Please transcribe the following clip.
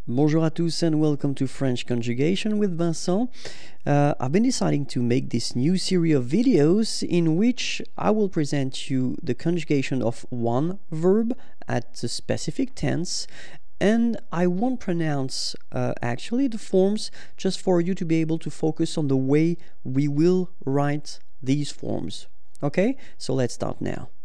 Bonjour à tous and welcome to French Conjugation with Vincent. I've been deciding to make this new series of videos in which I will present you the conjugation of one verb at the specific tense, and I won't pronounce actually the forms, just for you to be able to focus on the way we will write these forms. Okay, so let's start now.